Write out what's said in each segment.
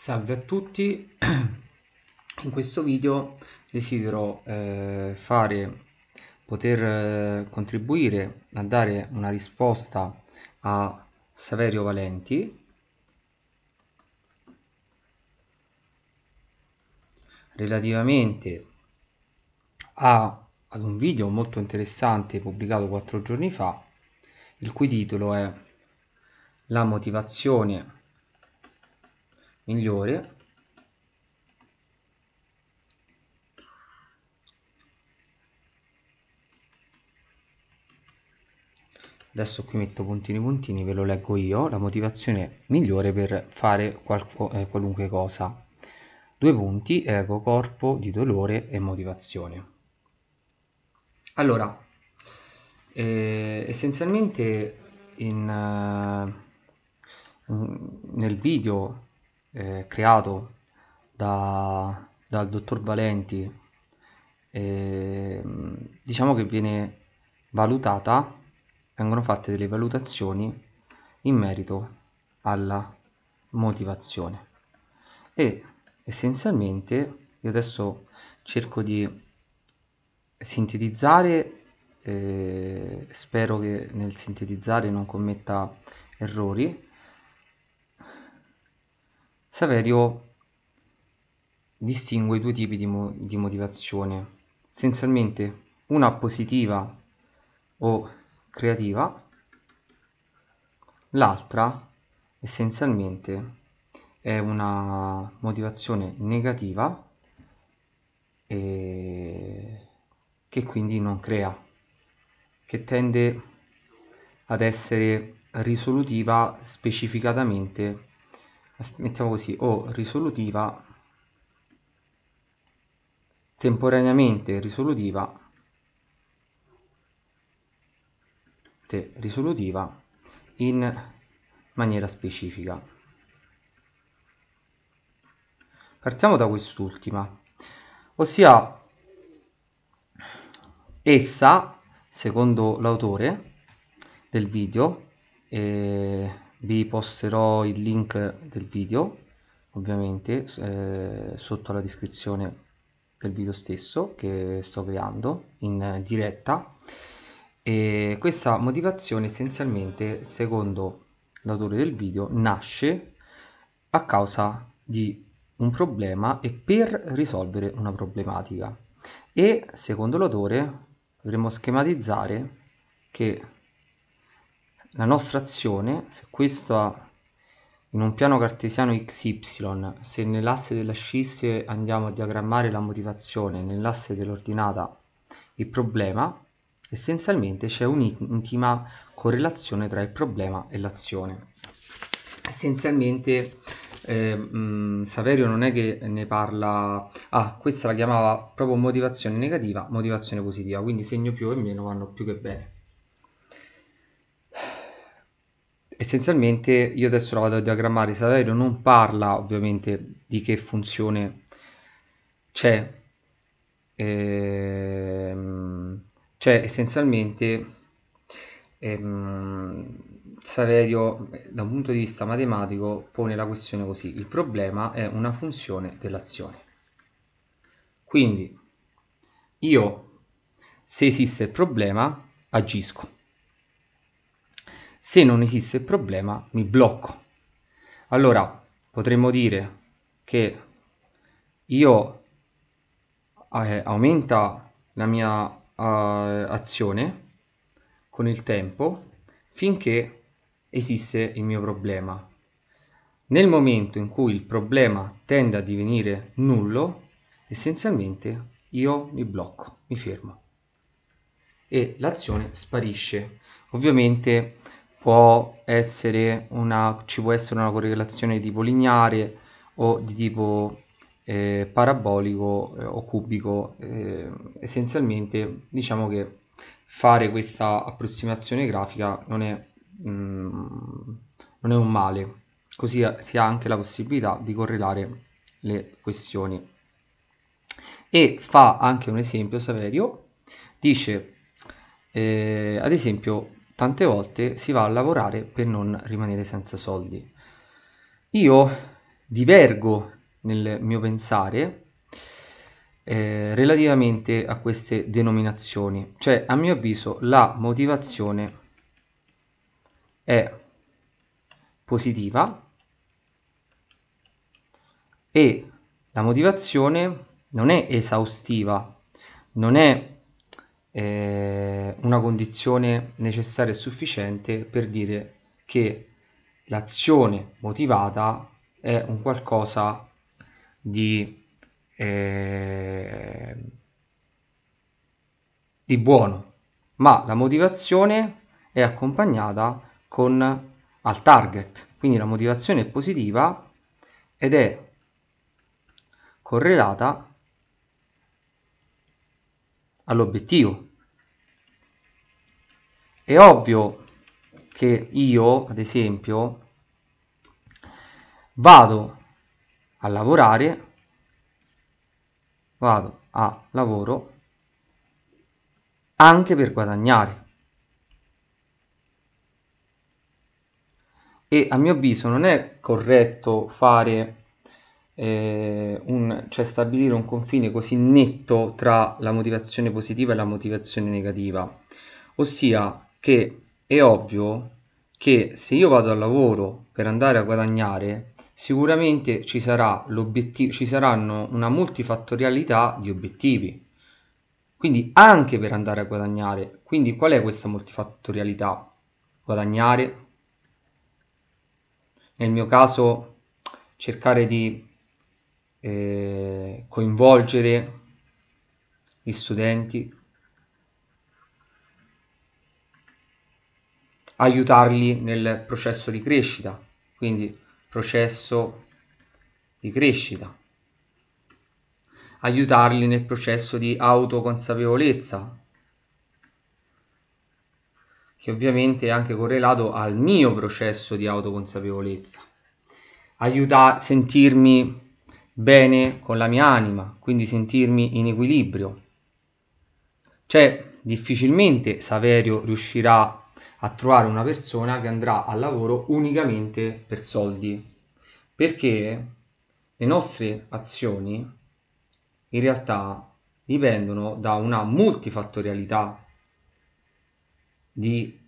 Salve a tutti, in questo video desidero poter contribuire a dare una risposta a Saverio Valenti relativamente ad un video molto interessante pubblicato 4 giorni fa, il cui titolo è La motivazione migliore adesso qui metto puntini puntini, ve lo leggo io. La motivazione migliore per fare qualunque cosa. Due punti, ego, corpo di dolore e motivazione. Allora, essenzialmente nel video creato dal dottor Valenti, diciamo che vengono fatte delle valutazioni in merito alla motivazione e essenzialmente io adesso cerco di sintetizzare, spero che nel sintetizzare non commetta errori. Saverio distingue due tipi di motivazione, essenzialmente una positiva o creativa, l'altra essenzialmente è una motivazione negativa e che quindi non crea, che tende ad essere risolutiva specificatamente, mettiamo così, o risolutiva temporaneamente risolutiva in maniera specifica. Partiamo da quest'ultima, ossia essa, secondo l'autore del video, vi posterò il link del video ovviamente sotto la descrizione del video stesso che sto creando in diretta, e questa motivazione essenzialmente, secondo l'autore del video, nasce a causa di un problema e per risolvere una problematica, e secondo l'autore dovremmo schematizzare che la nostra azione, se questa in un piano cartesiano xy, se nell'asse della scisse andiamo a diagrammare la motivazione, nell'asse dell'ordinata il problema, essenzialmente c'è un'intima correlazione tra il problema e l'azione. Essenzialmente Saverio non è che ne parla, questa la chiamava proprio motivazione negativa, motivazione positiva, quindi segno più e meno vanno più che bene. Essenzialmente io adesso la vado a diagrammare. Saverio non parla ovviamente di che funzione c'è, essenzialmente Saverio da un punto di vista matematico pone la questione così: il problema è una funzione dell'azione, quindi io, se esiste il problema, agisco. Se non esiste il problema, mi blocco. Allora potremmo dire che io aumenta la mia azione con il tempo finché esiste il mio problema. Nel momento in cui il problema tende a divenire nullo, essenzialmente io mi blocco, mi fermo e l'azione sparisce. Ovviamente ci può essere una correlazione di tipo lineare o di tipo parabolico o cubico. Essenzialmente diciamo che fare questa approssimazione grafica non è un male, così si ha anche la possibilità di correlare le questioni. E fa anche un esempio Saverio, dice ad esempio tante volte si va a lavorare per non rimanere senza soldi. Io divergo nel mio pensare relativamente a queste denominazioni. Cioè, a mio avviso, la motivazione è positiva e la motivazione non è esaustiva, non è una condizione necessaria e sufficiente per dire che l'azione motivata è un qualcosa di buono, ma la motivazione è accompagnata al target, quindi la motivazione è positiva ed è correlata all'obiettivo. È ovvio che io, ad esempio, vado a lavoro anche per guadagnare. E a mio avviso non è corretto fare cioè stabilire un confine così netto tra la motivazione positiva e la motivazione negativa, ossia che è ovvio che se io vado al lavoro per andare a guadagnare, sicuramente ci saranno una multifattorialità di obiettivi, quindi anche per andare a guadagnare. Quindi qual è questa multifattorialità? Guadagnare, nel mio caso cercare di coinvolgere gli studenti, aiutarli nel processo di crescita, quindi processo di crescita, aiutarli nel processo di autoconsapevolezza, che ovviamente è anche correlato al mio processo di autoconsapevolezza, sentirmi bene con la mia anima, quindi sentirmi in equilibrio. Cioè, difficilmente Saverio riuscirà a trovare una persona che andrà al lavoro unicamente per soldi, perché le nostre azioni in realtà dipendono da una multifattorialità di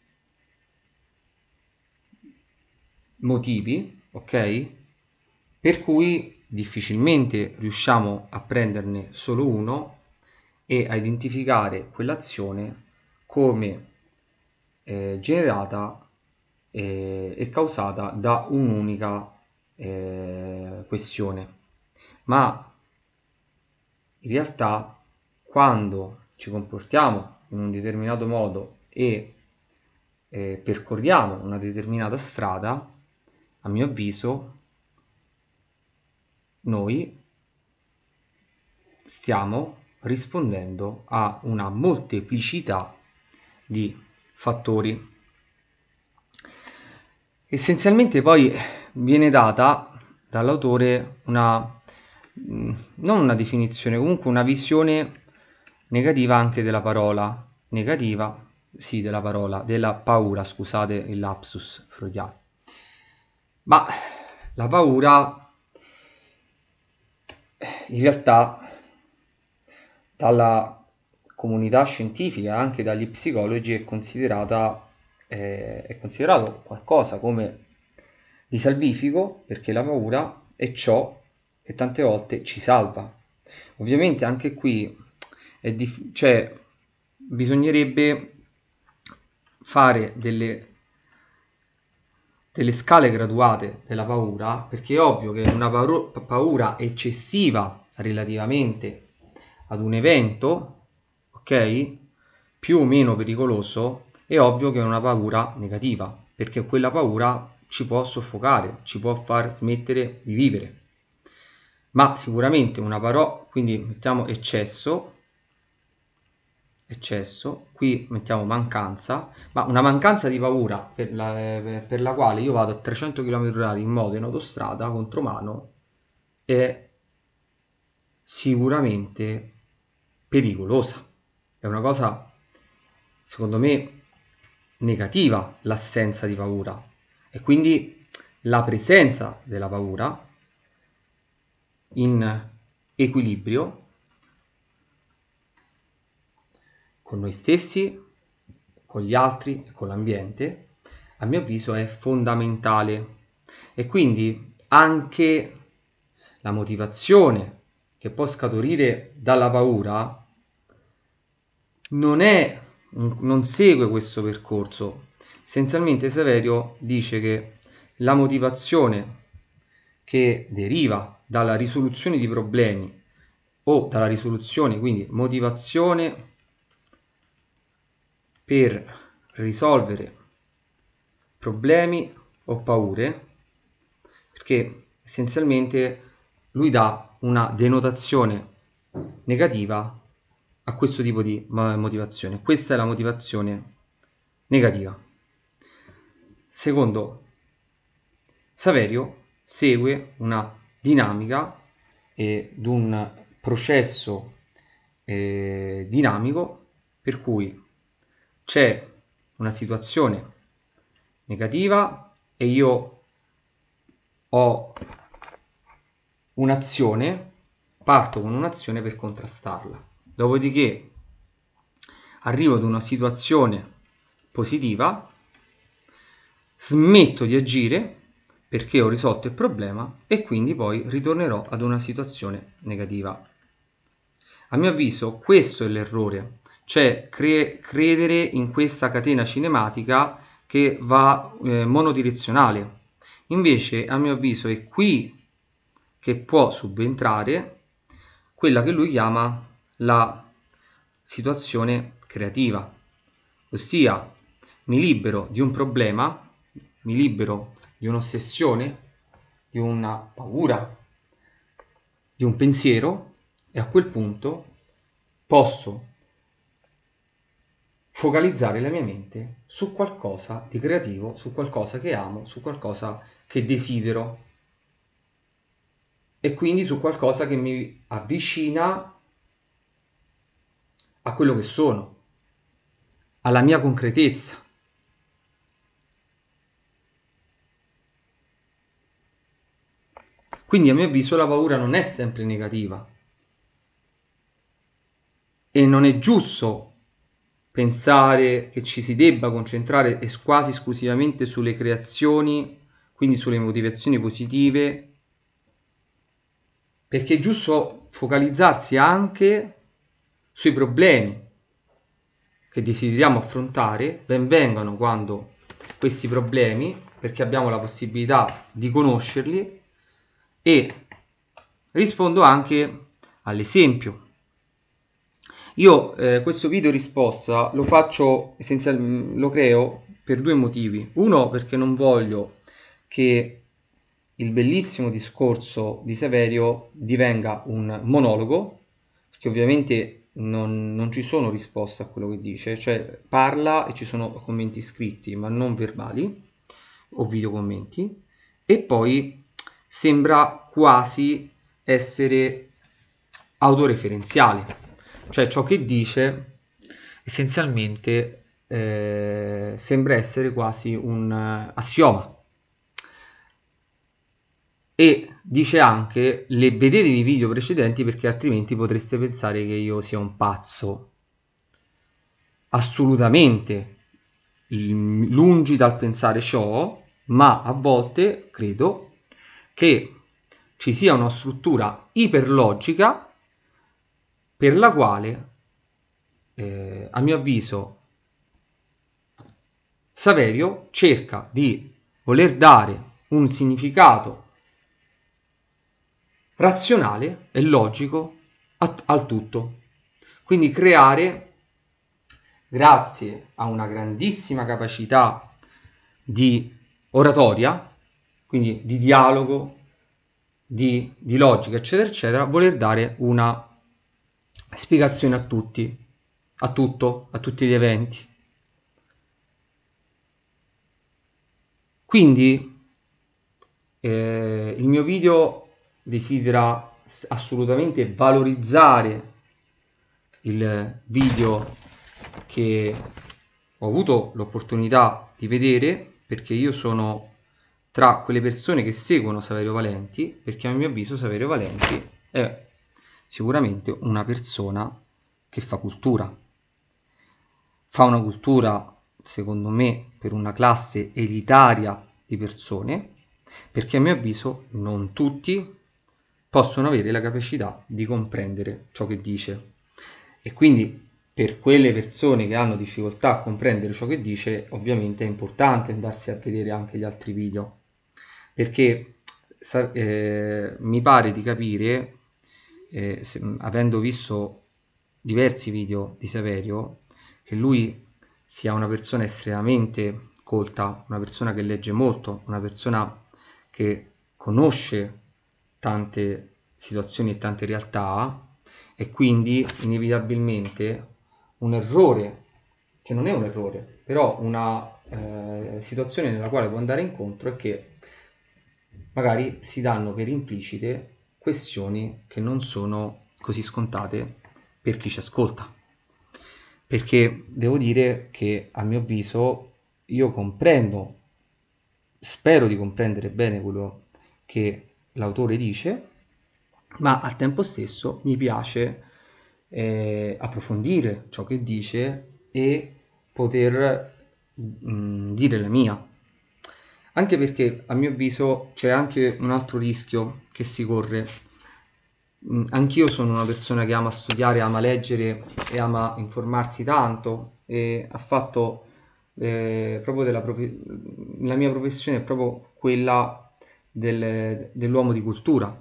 motivi, ok? Per cui difficilmente riusciamo a prenderne solo uno e a identificare quell'azione come generata e causata da un'unica questione. Ma in realtà quando ci comportiamo in un determinato modo e percorriamo una determinata strada, a mio avviso noi stiamo rispondendo a una molteplicità di fattori. Essenzialmente poi viene data dall'autore non una definizione, comunque una visione negativa anche della parola, della paura, scusate il lapsus freudiano. Ma la paura in realtà dalla comunità scientifica, anche dagli psicologi, è considerato qualcosa come di salvifico, perché la paura è ciò che tante volte ci salva. Ovviamente anche qui cioè, bisognerebbe fare delle scale graduate della paura, perché è ovvio che una paura eccessiva relativamente ad un evento, ok, più o meno pericoloso, è ovvio che è una paura negativa, perché quella paura ci può soffocare, ci può far smettere di vivere. Ma sicuramente una parola, quindi mettiamo eccesso, qui mettiamo mancanza, ma una mancanza di paura per la quale io vado a 300 km/h in moto in autostrada contromano è sicuramente pericolosa. È una cosa, secondo me, negativa l'assenza di paura, e quindi la presenza della paura in equilibrio con noi stessi, con gli altri e con l'ambiente, a mio avviso è fondamentale. E quindi anche la motivazione che può scaturire dalla paura non segue questo percorso. Essenzialmente Saverio dice che la motivazione che deriva dalla risoluzione di problemi o dalla risoluzione, quindi motivazione per risolvere problemi o paure, perché essenzialmente lui dà una denotazione negativa a questo tipo di motivazione. Questa è la motivazione negativa. Secondo Saverio segue una dinamica ed un processo dinamico per cui c'è una situazione negativa e io ho un'azione, parto con un'azione per contrastarla. Dopodiché arrivo ad una situazione positiva, smetto di agire perché ho risolto il problema e quindi poi ritornerò ad una situazione negativa. A mio avviso questo è l'errore, cioè credere in questa catena cinematica che va monodirezionale. Invece a mio avviso è qui che può subentrare quella che lui chiama la situazione creativa, ossia mi libero di un problema, mi libero di un'ossessione, di una paura, di un pensiero e a quel punto posso focalizzare la mia mente su qualcosa di creativo, su qualcosa che amo, su qualcosa che desidero e quindi su qualcosa che mi avvicina a quello che sono, alla mia concretezza. Quindi a mio avviso la paura non è sempre negativa e non è giusto pensare che ci si debba concentrare quasi esclusivamente sulle creazioni, quindi sulle motivazioni positive, perché è giusto focalizzarsi anche sui problemi che desideriamo affrontare, ben vengano quando questi problemi, perché abbiamo la possibilità di conoscerli, e rispondo anche all'esempio. Io questo video risposta lo faccio lo creo per due motivi. Uno, perché non voglio che il bellissimo discorso di Saverio divenga un monologo, perché ovviamente non ci sono risposte a quello che dice, cioè parla e ci sono commenti scritti ma non verbali o video commenti, e poi sembra quasi essere autoreferenziale, cioè ciò che dice essenzialmente sembra essere quasi un assioma. E dice anche vedetevi i video precedenti perché altrimenti potreste pensare che io sia un pazzo. Assolutamente lungi dal pensare ciò, ma a volte credo che ci sia una struttura iperlogica per la quale a mio avviso Saverio cerca di voler dare un significato razionale e logico al tutto, quindi creare, grazie a una grandissima capacità di oratoria, quindi di dialogo, di logica, eccetera, eccetera, voler dare una spiegazione a tutti, a tutto, a tutti gli eventi. Quindi il mio video desidera assolutamente valorizzare il video che ho avuto l'opportunità di vedere, perché io sono tra quelle persone che seguono Saverio Valenti, perché a mio avviso Saverio Valenti è sicuramente una persona che fa cultura. Fa una cultura, secondo me, per una classe elitaria di persone, perché a mio avviso non tutti possono avere la capacità di comprendere ciò che dice. E quindi per quelle persone che hanno difficoltà a comprendere ciò che dice, ovviamente è importante andarsi a vedere anche gli altri video, perché mi pare di capire, avendo visto diversi video di Saverio, che lui sia una persona estremamente colta, una persona che legge molto, una persona che conosce tante situazioni e tante realtà, e quindi inevitabilmente un errore, che non è un errore, però una situazione nella quale può andare incontro è che magari si danno per implicite questioni che non sono così scontate per chi ci ascolta. Perché devo dire che a mio avviso io comprendo, spero di comprendere bene quello che l'autore dice, ma al tempo stesso mi piace approfondire ciò che dice e poter dire la mia. Anche perché a mio avviso c'è anche un altro rischio che si corre. Anch'io sono una persona che ama studiare, ama leggere e ama informarsi tanto, e ha fatto proprio la mia professione è proprio quella dell'uomo di cultura.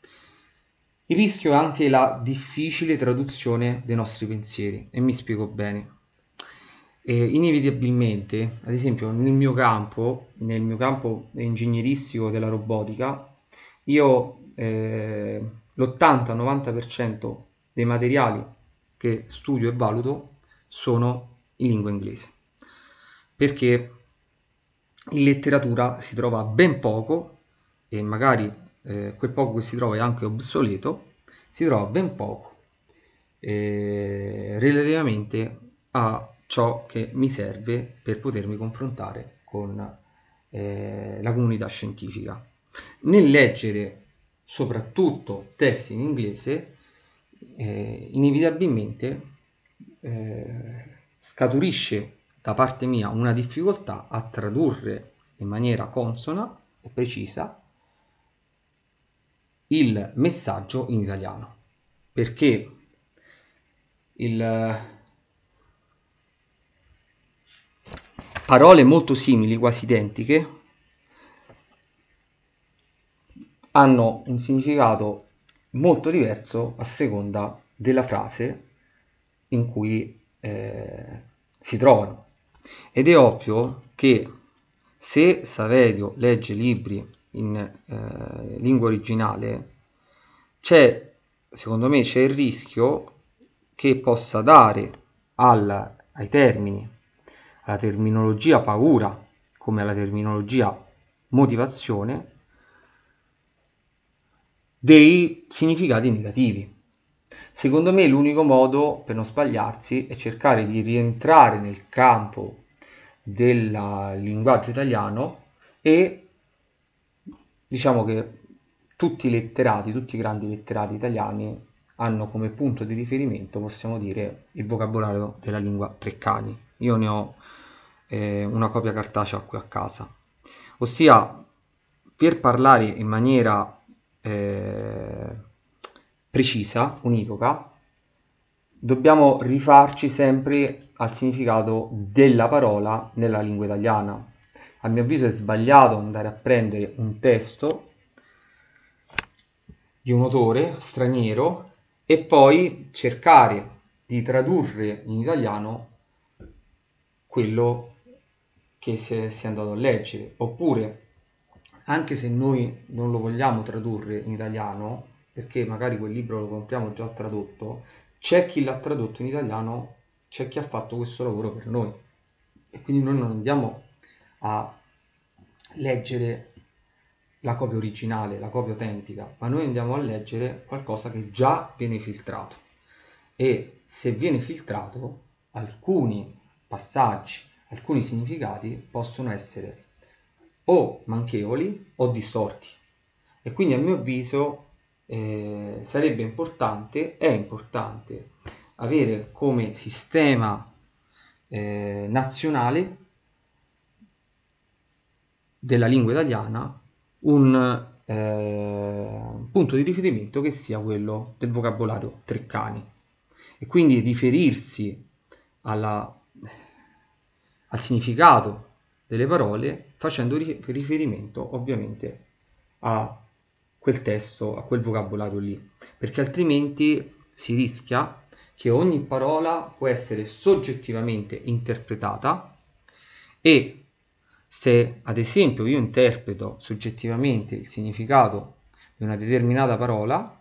Il rischio è anche la difficile traduzione dei nostri pensieri, e mi spiego bene. Inevitabilmente, ad esempio nel mio campo ingegneristico della robotica, io l'80-90% dei materiali che studio e valuto sono in lingua inglese, perché in letteratura si trova ben poco, e magari quel poco che si trova è anche obsoleto, si trova ben poco relativamente a ciò che mi serve per potermi confrontare con la comunità scientifica. Nel leggere soprattutto testi in inglese, inevitabilmente scaturisce da parte mia una difficoltà a tradurre in maniera consona e precisa il messaggio in italiano, perché parole molto simili, quasi identiche, hanno un significato molto diverso a seconda della frase in cui si trovano. Ed è ovvio che se Saverio legge libri in lingua originale, secondo me c'è il rischio che possa dare ai termini, alla terminologia paura come alla terminologia motivazione, dei significati negativi. Secondo me l'unico modo per non sbagliarsi è cercare di rientrare nel campo del linguaggio italiano, e diciamo che tutti i letterati, tutti i grandi letterati italiani hanno come punto di riferimento, possiamo dire, il vocabolario della lingua Treccani. Io ne ho una copia cartacea qui a casa. Ossia, per parlare in maniera precisa, univoca, dobbiamo rifarci sempre al significato della parola nella lingua italiana. A mio avviso è sbagliato andare a prendere un testo di un autore straniero e poi cercare di tradurre in italiano quello che si è andato a leggere. Oppure, anche se noi non lo vogliamo tradurre in italiano, perché magari quel libro lo compriamo già tradotto, c'è chi l'ha tradotto in italiano, c'è chi ha fatto questo lavoro per noi, e quindi noi non andiamo a leggere la copia originale, la copia autentica, ma noi andiamo a leggere qualcosa che già viene filtrato. E se viene filtrato, alcuni passaggi, alcuni significati possono essere o manchevoli o distorti, e quindi a mio avviso sarebbe importante, è importante avere come sistema nazionale della lingua italiana un punto di riferimento che sia quello del vocabolario Treccani, e quindi riferirsi al significato delle parole facendo riferimento ovviamente a quel testo, a quel vocabolario lì, perché altrimenti si rischia che ogni parola può essere soggettivamente interpretata, e se ad esempio io interpreto soggettivamente il significato di una determinata parola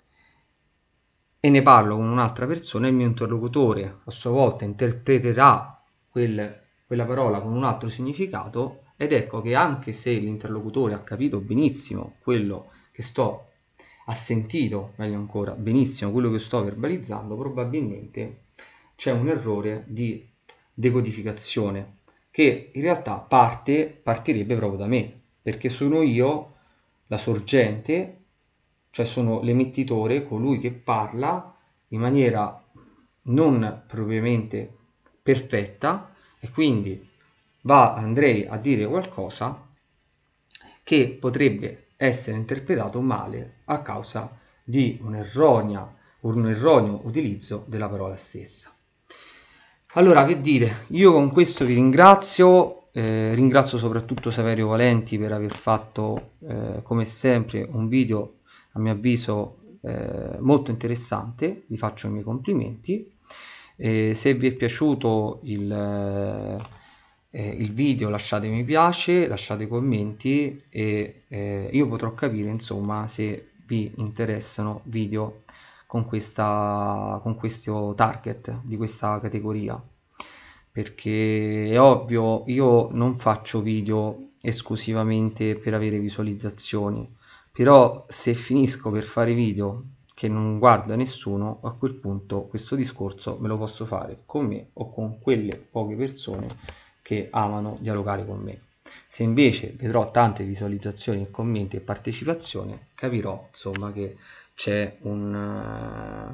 e ne parlo con un'altra persona, il mio interlocutore a sua volta interpreterà quella parola con un altro significato, ed ecco che anche se l'interlocutore ha capito benissimo quello che ha sentito, meglio ancora, benissimo quello che sto verbalizzando, probabilmente c'è un errore di decodificazione che in realtà partirebbe proprio da me, perché sono io la sorgente, cioè sono l'emettitore, colui che parla in maniera non propriamente perfetta, e quindi andrei a dire qualcosa che potrebbe essere interpretato male a causa di un erroneo utilizzo della parola stessa. Allora, che dire, io con questo vi ringrazio, ringrazio soprattutto Saverio Valenti per aver fatto come sempre un video a mio avviso molto interessante, vi faccio i miei complimenti. Se vi è piaciuto il video lasciate mi piace, lasciate commenti, e io potrò capire insomma se vi interessano video con questo target di questa categoria, perché è ovvio, io non faccio video esclusivamente per avere visualizzazioni, però se finisco per fare video che non guarda nessuno, a quel punto questo discorso me lo posso fare con me o con quelle poche persone che amano dialogare con me. Se invece vedrò tante visualizzazioni, commenti e partecipazione, capirò insomma che c'è un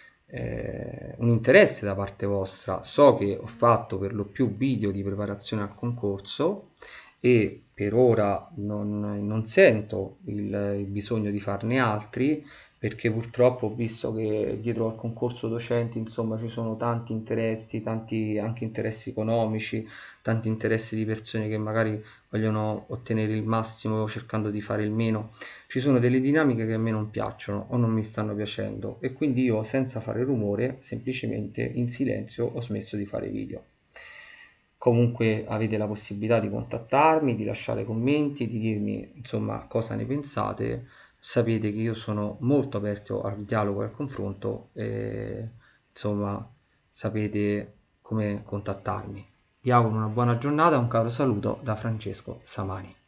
interesse da parte vostra. So che ho fatto per lo più video di preparazione al concorso e per ora non sento il bisogno di farne altri, perché purtroppo ho visto che dietro al concorso docenti insomma ci sono tanti interessi, tanti anche interessi economici, tanti interessi di persone che magari vogliono ottenere il massimo cercando di fare il meno. Ci sono delle dinamiche che a me non piacciono o non mi stanno piacendo, e quindi io, senza fare rumore, semplicemente in silenzio ho smesso di fare video. Comunque avete la possibilità di contattarmi, di lasciare commenti, di dirmi insomma cosa ne pensate. Sapete che io sono molto aperto al dialogo e al confronto, e insomma sapete come contattarmi. Vi auguro una buona giornata e un caro saluto da Francesco Samani.